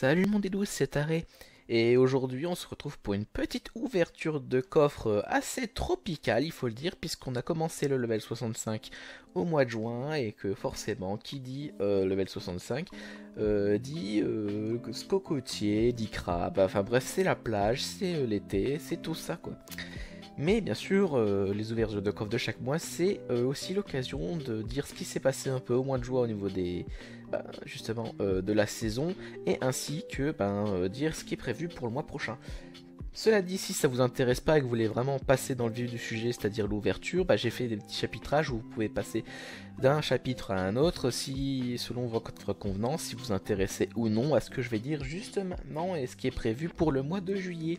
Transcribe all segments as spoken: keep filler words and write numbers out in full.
Salut mon Dédouce, c'est Taré. Et aujourd'hui, on se retrouve pour une petite ouverture de coffre assez tropicale, il faut le dire, puisqu'on a commencé le level soixante-cinq au mois de juin, et que forcément, qui dit euh, level soixante-cinq, euh, dit euh, cocotier, dit crabe, enfin bref, c'est la plage, c'est euh, l'été, c'est tout ça quoi. Mais bien sûr, euh, les ouvertures de coffre de chaque mois, c'est euh, aussi l'occasion de dire ce qui s'est passé un peu au mois de juin au niveau des, ben, justement, euh, de la saison, et ainsi que ben, euh, dire ce qui est prévu pour le mois prochain. Cela dit, si ça vous intéresse pas et que vous voulez vraiment passer dans le vif du sujet, c'est-à-dire l'ouverture, bah, j'ai fait des petits chapitrages où vous pouvez passer d'un chapitre à un autre, si selon votre convenance, si vous vous intéressez ou non à ce que je vais dire juste maintenant et ce qui est prévu pour le mois de juillet.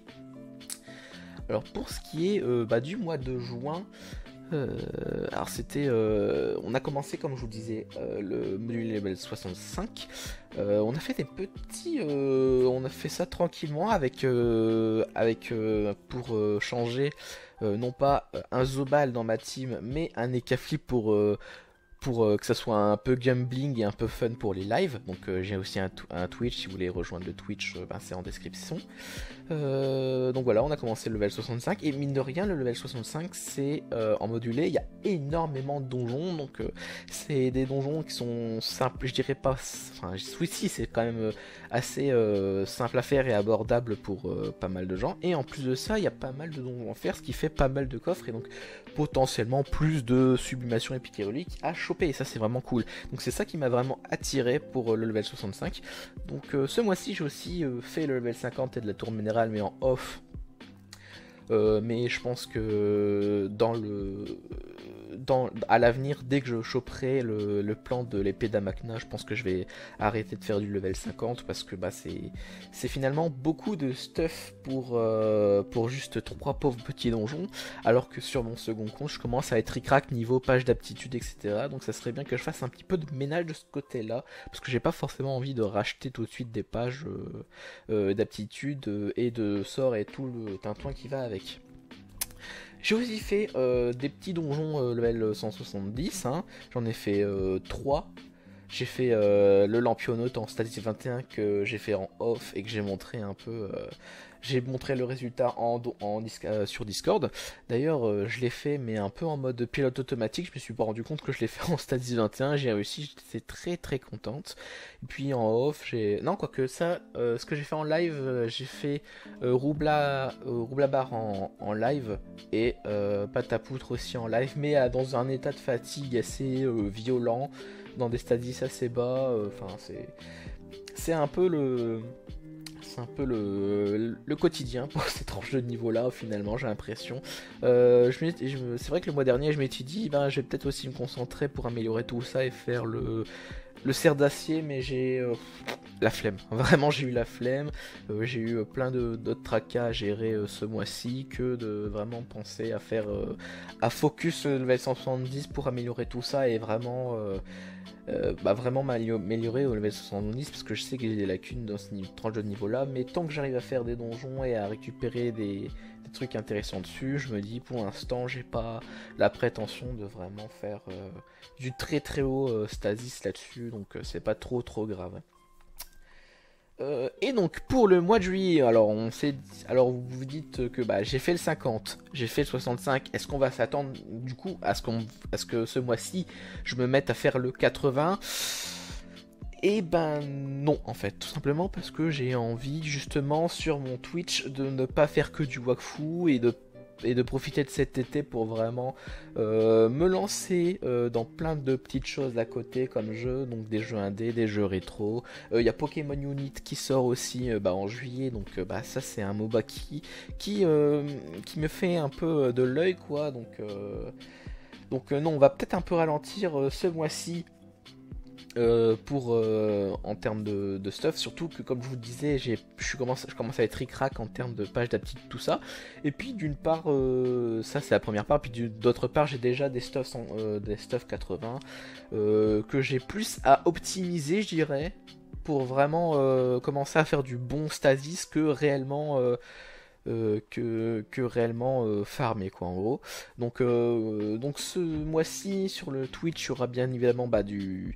Alors pour ce qui est euh, bah, du mois de juin, euh, alors c'était, euh, on a commencé comme je vous disais euh, le module level soixante-cinq. Euh, on a fait des petits, euh, on a fait ça tranquillement avec, euh, avec euh, pour euh, changer euh, non pas euh, un Zobal dans ma team, mais un Ekaflip pour euh, pour euh, que ça soit un peu gambling et un peu fun pour les lives. Donc euh, j'ai aussi un, un Twitch, si vous voulez rejoindre le Twitch, euh, ben, c'est en description. Euh, donc voilà, on a commencé le level soixante-cinq et mine de rien, le level soixante-cinq c'est euh, en modulé, il y a énormément de donjons, donc euh, c'est des donjons qui sont simples, je dirais pas, enfin oui si c'est quand même euh, assez euh, simple à faire et abordable pour euh, pas mal de gens, et en plus de ça, il y a pas mal de donjons à faire, ce qui fait pas mal de coffres et donc potentiellement plus de sublimation épique et relique à choper, et ça c'est vraiment cool. Donc c'est ça qui m'a vraiment attiré pour euh, le level soixante-cinq. Donc euh, ce mois-ci j'ai aussi euh, fait le level cinquante et de la tour minérale mais en off. Euh, mais je pense que dans le dans, à l'avenir, dès que je choperai le, le plan de l'épée d'Amakna, je pense que je vais arrêter de faire du level cinquante parce que bah, c'est, c'est finalement beaucoup de stuff pour, euh, pour juste trois pauvres petits donjons, alors que sur mon second compte, je commence à être ric-rac niveau page d'aptitude, et cetera. Donc ça serait bien que je fasse un petit peu de ménage de ce côté-là, parce que j'ai pas forcément envie de racheter tout de suite des pages euh, euh, d'aptitude euh, et de sort et tout le tintouin qui va avec. J'ai aussi fait euh, des petits donjons euh, level cent soixante-dix, hein. J'en ai fait euh, trois. J'ai fait euh, le lampionnaute en status vingt et un que j'ai fait en off et que j'ai montré un peu. Euh, j'ai montré le résultat en, en, euh, sur Discord. D'ailleurs, euh, je l'ai fait, mais un peu en mode pilote automatique. Je me suis pas rendu compte que je l'ai fait en status vingt et un. J'ai réussi, j'étais très très contente. Et puis en off, j'ai. Non, quoique ça, euh, ce que j'ai fait en live, euh, j'ai fait euh, Roubla, euh, Roubla Bar en, en live et euh, Patapoutre aussi en live, mais euh, dans un état de fatigue assez euh, violent, dans des stadies assez bas. Enfin, euh, c'est c'est un peu le c'est un peu le, le quotidien pour ces tranches de niveau là finalement, j'ai l'impression. Euh, je je, c'est vrai que le mois dernier je m'étais dit ben, je vais peut-être aussi me concentrer pour améliorer tout ça et faire le le cerf d'acier, mais j'ai euh, la flemme. Vraiment, j'ai eu la flemme. Euh, j'ai eu euh, plein de, d'autres tracas à gérer euh, ce mois-ci que de vraiment penser à faire euh, à focus euh, level cent soixante-dix pour améliorer tout ça et vraiment euh, euh, bah, vraiment m'améliorer au level soixante-dix parce que je sais que j'ai des lacunes dans ce tranche de niveau là, mais tant que j'arrive à faire des donjons et à récupérer des, des trucs intéressants dessus, je me dis pour l'instant j'ai pas la prétention de vraiment faire euh, du très très haut euh, stasis là-dessus, donc euh, c'est pas trop trop grave. Euh, et donc pour le mois de juillet, alors on sait, alors vous vous dites que bah j'ai fait le cinquante, j'ai fait le soixante-cinq. Est-ce qu'on va s'attendre du coup à ce qu'on, à ce que ce mois-ci je me mette à faire le quatre-vingts? Et ben non en fait, tout simplement parce que j'ai envie justement sur mon Twitch de ne pas faire que du wakfu et de et de profiter de cet été pour vraiment euh, me lancer euh, dans plein de petites choses à côté comme jeux, donc des jeux indés, des jeux rétro. Il euh, y a Pokémon Unit qui sort aussi euh, bah, en juillet, donc euh, bah, ça c'est un MOBA qui, qui, euh, qui me fait un peu de l'œil quoi, donc, euh, donc euh, non, on va peut-être un peu ralentir euh, ce mois-ci. Euh, pour euh, en termes de, de stuff, surtout que comme je vous le disais, j'ai, je, commence, je commence à être ric-rac en termes de pages d'aptitude, tout ça. Et puis d'une part, euh, ça c'est la première part, puis d'autre part, j'ai déjà des stuffs, euh, des stuffs quatre-vingts euh, que j'ai plus à optimiser, je dirais, pour vraiment euh, commencer à faire du bon stasis que réellement. Euh, euh, que, que réellement euh, farmer quoi en gros. Donc, euh, donc ce mois-ci sur le Twitch il y aura bien évidemment bah, du,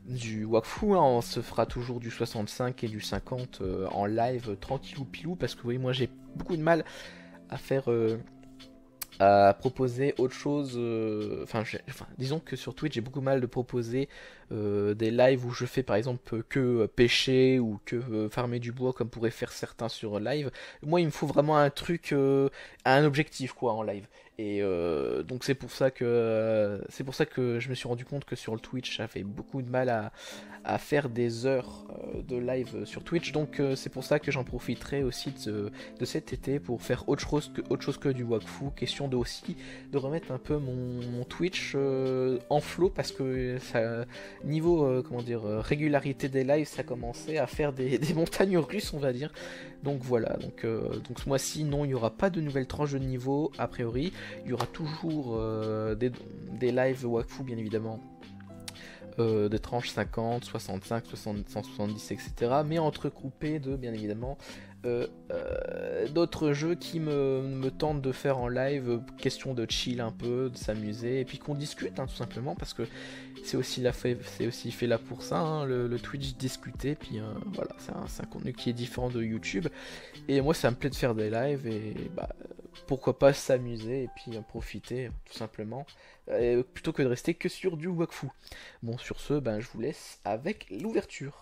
du Wakfu, hein, on se fera toujours du soixante-cinq et du cinquante euh, en live euh, tranquillou pilou parce que oui, moi j'ai beaucoup de mal à faire euh, à proposer autre chose. euh, Enfin, j'ai- enfin, disons que sur Twitch j'ai beaucoup de mal de proposer euh, des lives où je fais par exemple que euh, pêcher ou que euh, farmer du bois comme pourraient faire certains sur live. Moi, il me faut vraiment un truc, euh, un objectif quoi en live. Et euh, donc c'est pour ça que euh, c'est pour ça que je me suis rendu compte que sur le Twitch j'avais beaucoup de mal à, à faire des heures euh, de live sur Twitch. Donc euh, c'est pour ça que j'en profiterai aussi de, de cet été pour faire autre chose que, autre chose que du Wakfu. Question de aussi de remettre un peu mon, mon Twitch euh, en flow parce que ça, niveau euh, comment dire euh, régularité des lives, ça commençait à faire des, des montagnes russes, on va dire. Donc voilà, donc, euh, donc ce mois-ci, non, il n'y aura pas de nouvelles tranches de niveau, a priori. Il y aura toujours euh, des, des lives Wakfu, bien évidemment. Euh, des tranches cinquante, soixante-cinq, soixante, cent soixante-dix, et cetera. Mais entrecoupées de, bien évidemment, euh, euh, d'autres jeux qui me, me tentent de faire en live, euh, question de chill un peu, de s'amuser, et puis qu'on discute, hein, tout simplement, parce que c'est aussi, la fait, c'est aussi fait là pour ça, hein, le, le Twitch discuter, puis euh, voilà, c'est un, c'est un contenu qui est différent de YouTube, et moi ça me plaît de faire des lives, et bah, pourquoi pas s'amuser, et puis en profiter, tout simplement, euh, plutôt que de rester que sur du Wakfu. Bon, sur ce, ben, je vous laisse avec l'ouverture.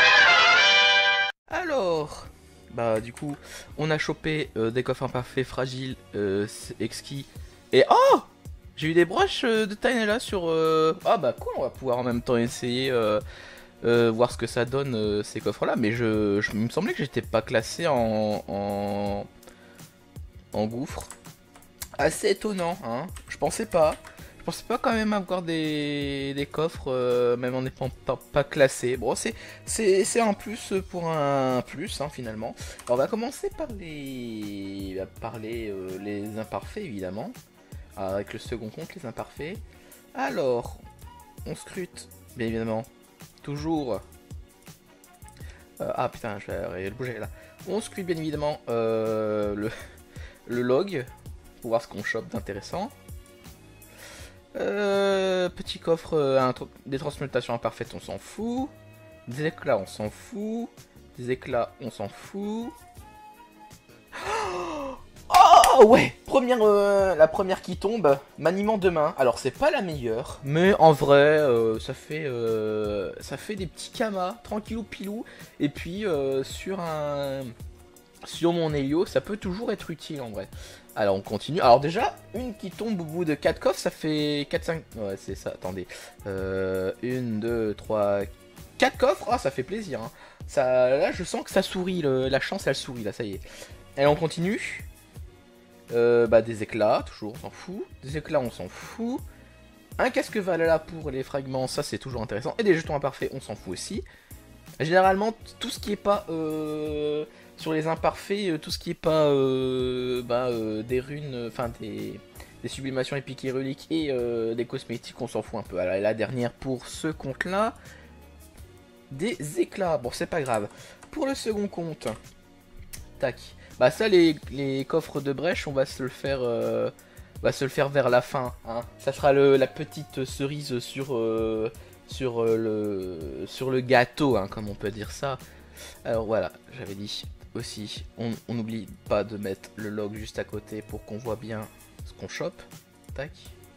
Alors, bah du coup, on a chopé euh, des coffres imparfaits, fragiles, euh, exquis, et oh, j'ai eu des broches euh, de taille là sur... euh, Ah bah cool, on va pouvoir en même temps essayer, euh, euh, voir ce que ça donne euh, ces coffres là, mais je, je il me semblait que j'étais pas classé en, en, en gouffre. Assez étonnant, hein, je pensais pas. Je pensais pas quand même avoir des, des coffres, euh, même en n'étant pas, pas classés. Bon, c'est c'est un plus pour un plus, hein, finalement. Alors, on va commencer par les, par les, euh, les imparfaits, évidemment. Avec le second compte, les imparfaits. Alors, on scrute, bien évidemment. Toujours. Euh, ah putain, je vais le bouger là. On scrute, bien évidemment, euh, le, le log. Pour voir ce qu'on chope d'intéressant. Euh, petit coffre, euh, un, des transmutations imparfaites, on s'en fout. Des éclats, on s'en fout. Des éclats, on s'en fout. Oh ouais, première, euh, la première qui tombe, maniement de main. Alors c'est pas la meilleure, mais en vrai, euh, ça fait, euh, ça fait des petits kamas, tranquillou pilou. Et puis euh, sur un, sur mon Helio, ça peut toujours être utile en vrai. Alors on continue. Alors déjà, une qui tombe au bout de quatre coffres, ça fait quatre, cinq... Ouais, c'est ça, attendez. Euh, une, deux, trois, quatre coffres. Ah, ça fait plaisir. Hein. Ça, là, je sens que ça sourit. Le... La chance, elle sourit, là, ça y est. Et on continue. Euh, bah, des éclats, toujours, on s'en fout. Des éclats, on s'en fout. Un casque Valhalla pour les fragments, ça, c'est toujours intéressant. Et des jetons imparfaits, on s'en fout aussi. Généralement, tout ce qui est pas... Euh... Sur les imparfaits, tout ce qui est pas euh, bah, euh, des runes, enfin des, des sublimations épiques et reliques et euh, des cosmétiques, on s'en fout un peu. Alors, et la dernière pour ce compte-là, des éclats. Bon, c'est pas grave. Pour le second compte, tac. Bah ça, les, les coffres de brèche, on va se le faire, euh, on va se le faire vers la fin. Hein. Ça sera le, la petite cerise sur, euh, sur, euh, le, sur le gâteau, hein, comme on peut dire ça. Alors voilà, j'avais dit aussi, on n'oublie pas de mettre le log juste à côté pour qu'on voit bien ce qu'on chope. Tac.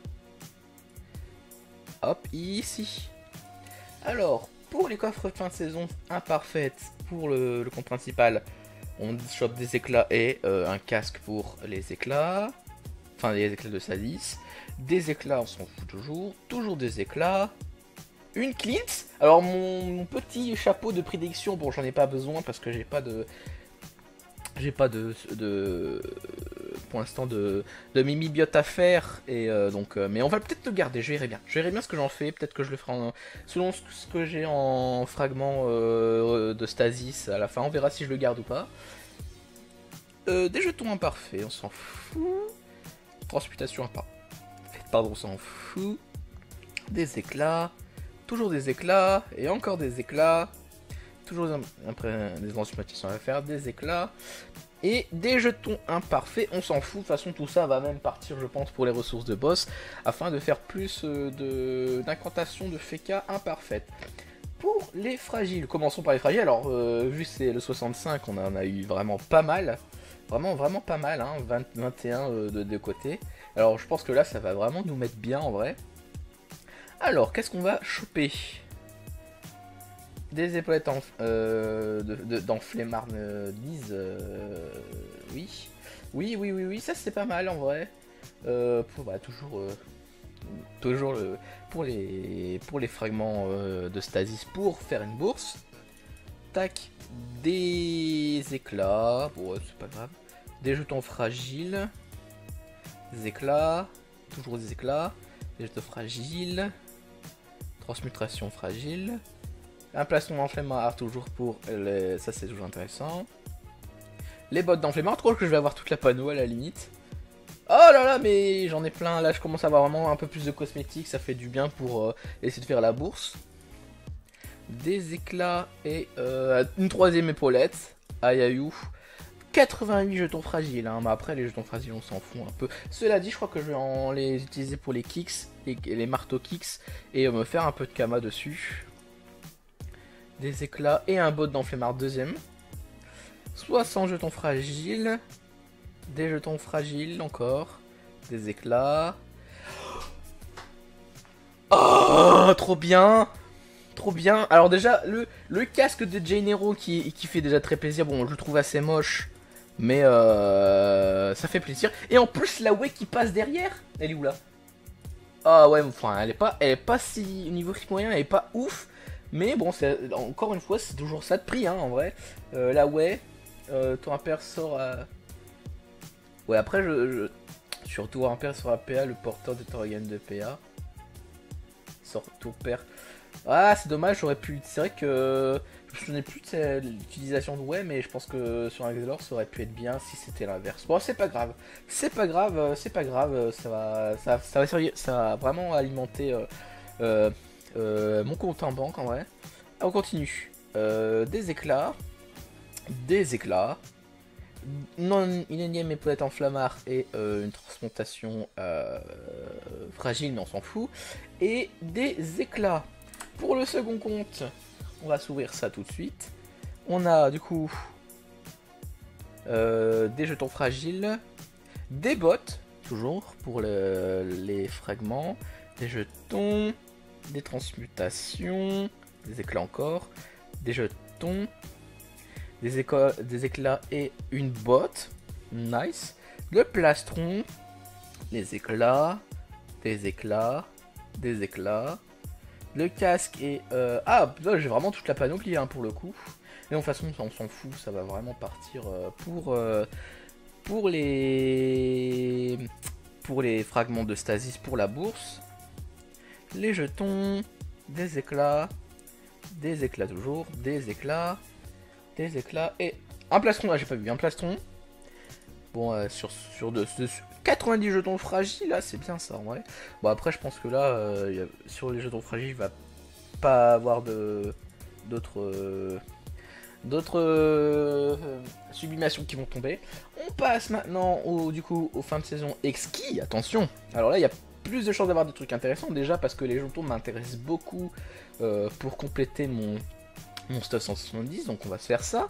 Hop, ici. Alors, pour les coffres de fin de saison imparfaites, pour le, le compte principal, on chope des éclats et euh, un casque pour les éclats. Enfin, les éclats de Sadis. Des éclats, on s'en fout toujours. Toujours des éclats. Une Clint. Alors mon, mon petit chapeau de prédiction, bon j'en ai pas besoin parce que j'ai pas de... J'ai pas de... de pour l'instant de, de mimibiote à faire. Et euh, donc, euh, mais on va peut-être le garder, je verrai bien. Je verrai bien ce que j'en fais, peut-être que je le ferai en, selon ce, ce que j'ai en fragment euh, de stasis à la fin. On verra si je le garde ou pas. Euh, des jetons imparfaits, on s'en fout. Transmutation imparfaite, pardon, on s'en fout. Des éclats. Toujours des éclats, et encore des éclats, toujours après des transmutations à faire, des éclats, et des jetons imparfaits, on s'en fout, de toute façon tout ça va même partir je pense pour les ressources de boss, afin de faire plus de d'incantations de F K imparfaites. pour les fragiles. Commençons par les fragiles. Alors, euh, vu que c'est le soixante-cinq, on en a eu vraiment pas mal. Vraiment, vraiment pas mal, hein. vingt, vingt et un euh, de deux côtés. Alors, je pense que là, ça va vraiment nous mettre bien en vrai. Alors, qu'est-ce qu'on va choper? Des épaulettes en, euh, d'enflemmarnise. Euh, oui. Oui, oui, oui, oui, ça c'est pas mal en vrai. Euh, pour, bah, toujours, euh, toujours le, pour, les, pour les fragments euh, de stasis pour faire une bourse. Tac, des éclats. Bon, ouais, c'est pas grave. Des jetons fragiles. Des éclats. Toujours des éclats. Des jetons fragiles. Transmutation fragile. Un plastron d'enflemmard toujours pour les... ça c'est toujours intéressant. Les bottes d'enflemmard, je crois que je vais avoir toute la panneau à la limite. Oh là là, mais j'en ai plein, là je commence à avoir vraiment un peu plus de cosmétiques, ça fait du bien pour euh, essayer de faire la bourse. Des éclats et euh, une troisième épaulette. Aïe aïe ouf. quatre-vingt-huit jetons fragiles, hein. Mais après les jetons fragiles on s'en fout un peu. Cela dit, je crois que je vais en les utiliser pour les kicks, les, les marteaux kicks, et euh, me faire un peu de kama dessus. Des éclats et un bot d'enflemmard deuxième. soixante jetons fragiles. Des jetons fragiles encore. Des éclats. Oh, trop bien. Trop bien. Alors déjà, le, le casque de Jane Hero qui, qui fait déjà très plaisir. Bon, je le trouve assez moche. Mais euh, ça fait plaisir. Et en plus, la Way qui passe derrière. Elle est où là? Ah ouais, enfin, elle est pas, elle est pas si... Au niveau rythme moyen, elle est pas ouf. Mais bon, c'est encore une fois, c'est toujours ça de prix, hein, en vrai. Euh, là, ouais, euh, ton impair sort à... Ouais, après, je, je... sur tour impair sur A P A, le porteur de Torrigan de P A. Sort tour pair. Ah, c'est dommage, j'aurais pu... C'est vrai que... Je me souvenais plus de l'utilisation de ouais, mais je pense que sur un Xelor, ça aurait pu être bien si c'était l'inverse. Bon, c'est pas grave. C'est pas grave, c'est pas grave. Ça va, ça, ça va, servir, ça va vraiment alimenter... Euh, euh, Euh, mon compte en banque en vrai. Ah, on continue. Euh, des éclats. Des éclats. Non, une énième épaulette en flammard et euh, une transmutation euh, fragile, mais on s'en fout. Et des éclats. Pour le second compte, on va s'ouvrir ça tout de suite. On a du coup euh, des jetons fragiles. Des bottes, toujours pour le, les fragments. Des jetons. Des transmutations, des éclats encore, des jetons, des, des éclats et une botte, nice, le plastron, les éclats, des éclats, des éclats, le casque et... Euh, ah, là j'ai vraiment toute la panoplie hein, pour le coup, mais de toute façon on s'en fout, ça va vraiment partir euh, pour, euh, pour, les... pour les fragments de stasis pour la bourse. Les jetons, des éclats, des éclats toujours, des éclats, des éclats et un plastron. Ah, j'ai pas vu un plastron. Bon, euh, sur, sur, de, de, sur quatre-vingt-dix jetons fragiles, là, c'est bien ça en vrai. Bon, après, je pense que là, euh, y a, sur les jetons fragiles, il va pas avoir de d'autres euh, d'autres euh, sublimations qui vont tomber. On passe maintenant au, du coup aux fins de saison exquis. Attention. Alors là, il y a plus de chances d'avoir des trucs intéressants déjà parce que les jetons m'intéressent beaucoup euh, pour compléter mon, mon stuff cent soixante-dix, donc on va se faire ça.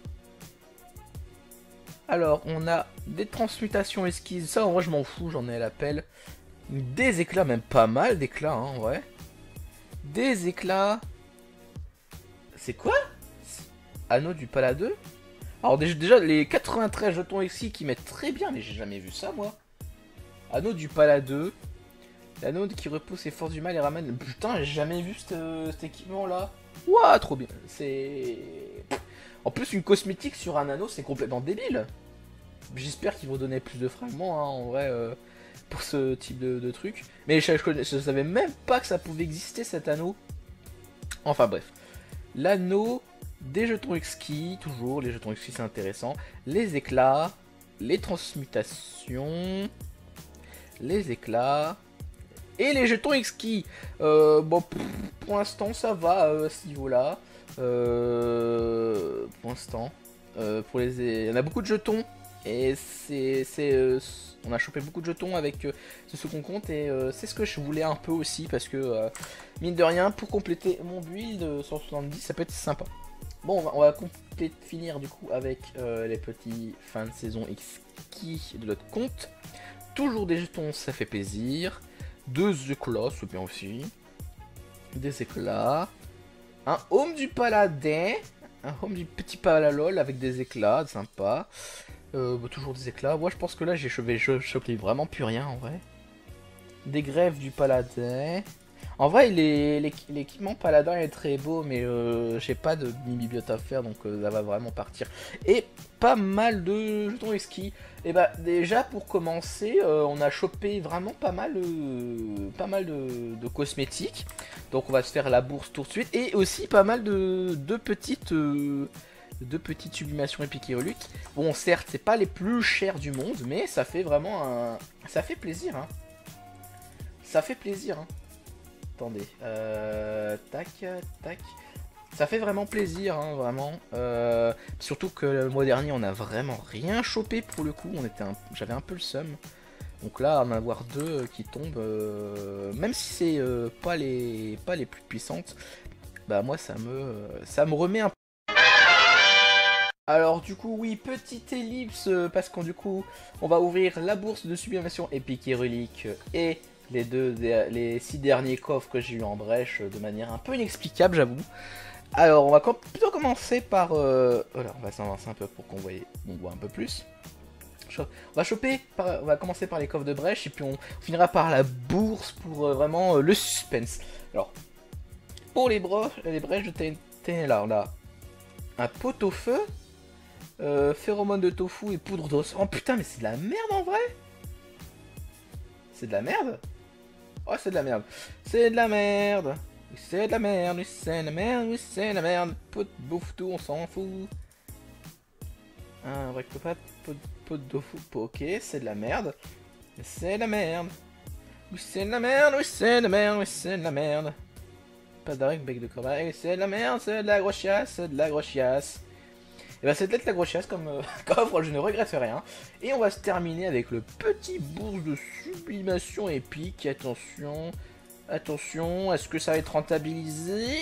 Alors on a des transmutations esquisses, ça en vrai je m'en fous, j'en ai à l'appel. Des éclats, même pas mal d'éclats hein, en vrai. Des éclats. C'est quoi? Anneau du Paladeux. Alors déjà les quatre-vingt-treize jetons exquis qui mettent très bien, mais j'ai jamais vu ça moi. Anneau du Paladeux. L'anneau qui repousse ses forces du mal et ramène... Putain, j'ai jamais vu cet, cet équipement là. Ouah, trop bien. C'est... En plus, une cosmétique sur un anneau, c'est complètement débile. J'espère qu'ils vont donner plus de fragments, hein, en vrai, euh, pour ce type de, de truc. Mais je, je, je savais même pas que ça pouvait exister, cet anneau. Enfin bref. L'anneau, des jetons exquis, toujours, les jetons exquis c'est intéressant. Les éclats, les transmutations, les éclats... Et les jetons exquis. Euh, bon, pour, pour l'instant, ça va euh, à ce niveau-là. Euh, pour l'instant. Euh, pour les... Il y en a beaucoup de jetons. Et c'est... Euh, on a chopé beaucoup de jetons avec euh, ce second compte. Et euh, c'est ce que je voulais un peu aussi. Parce que, euh, mine de rien, pour compléter mon build euh, cent soixante-dix, ça peut être sympa. Bon, on va, on va compléter, finir du coup avec euh, les petits fins de saison exquis de notre compte. Toujours des jetons, ça fait plaisir. Deux éclats, c'est bien aussi. Des éclats. Un home du paladin. Un home du petit palalol avec des éclats, sympa. Euh, bah, toujours des éclats. Moi je pense que là j'ai chopé, je chopé vraiment plus rien en vrai. Des greffes du paladin. En vrai l'équipement paladin est très beau, mais euh, j'ai pas de bibliothèque à faire, donc euh, ça va vraiment partir. Et pas mal de jetons exquis. Et bah déjà pour commencer, euh, on a chopé vraiment pas mal, euh, pas mal de, de cosmétiques. Donc on va se faire la bourse tout de suite. Et aussi pas mal de, de petites... Euh, de petites sublimations épiques et reliques. Bon, certes, c'est pas les plus chers du monde, mais ça fait vraiment un... Ça fait plaisir, hein. Ça fait plaisir, hein. Attendez. Euh... Tac, tac. Ça fait vraiment plaisir, hein, vraiment. Euh... Surtout que le mois dernier, on a vraiment rien chopé pour le coup. On était un... J'avais un peu le seum. Donc là, en avoir deux qui tombent, euh... même si c'est euh, pas les pas les plus puissantes, bah moi, ça me, ça me remet un peu. Alors du coup oui, petite ellipse euh, parce qu'on du coup on va ouvrir la bourse de sublimation épique et relique et les deux les six derniers coffres que j'ai eu en brèche de manière un peu inexplicable, j'avoue. Alors on va com plutôt commencer par euh, voilà, on va s'avancer un peu pour qu'on voit on voit un peu plus. On va choper par, on va commencer par les coffres de brèche et puis on finira par la bourse pour euh, vraiment euh, le suspense. Alors pour les, les brèches de T N T, là on a un pot au feu. Euh, phéromone de tofu et poudre d'os. Oh putain, mais c'est de la merde en vrai. C'est de la merde. Oh, c'est de la merde. C'est de la merde. Oui, c'est de la merde. Oui, c'est de la merde. Oui, c'est de la merde. Pot de bouffe tout, on s'en fout. Un vrai pot, pot, pot de tofu. Ok, c'est de la merde. C'est de la merde. Oui, c'est de la merde. Oui, c'est de la merde. Oui, c'est de la merde. Pas d'arrêt, bec de corail. Oui, c'est de la merde. C'est de la grosse chiasse. C'est de la grosse chiasse. Et bah c'est peut-être la grosse chasse comme euh, coffre, je ne regrette rien. Et on va se terminer avec le petit bourse de sublimation épique. Attention, attention, est-ce que ça va être rentabilisé?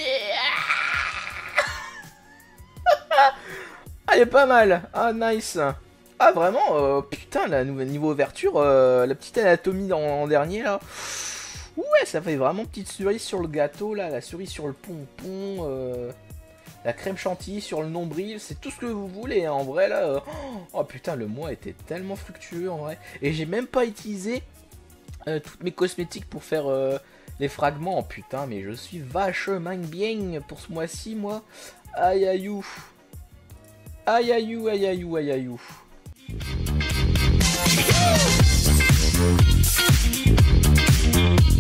Ah, il est pas mal. Ah, nice. Ah, vraiment, euh, putain, la nouvelle niveau ouverture, euh, la petite anatomie en, en dernier, là. Ouais, ça fait vraiment petite cerise sur le gâteau, là, la cerise sur le pompon, euh... la crème chantilly sur le nombril, c'est tout ce que vous voulez, hein, en vrai, là. Euh... Oh, putain, le mois était tellement fructueux, en vrai. Et j'ai même pas utilisé euh, toutes mes cosmétiques pour faire euh, les fragments. Oh, putain, mais je suis vachement bien pour ce mois-ci, moi. Aïe, aïe, ouf. Aïe, aïe, ou, aïe, aïe, ou, aïe, aïe, ouf. We'll be right back.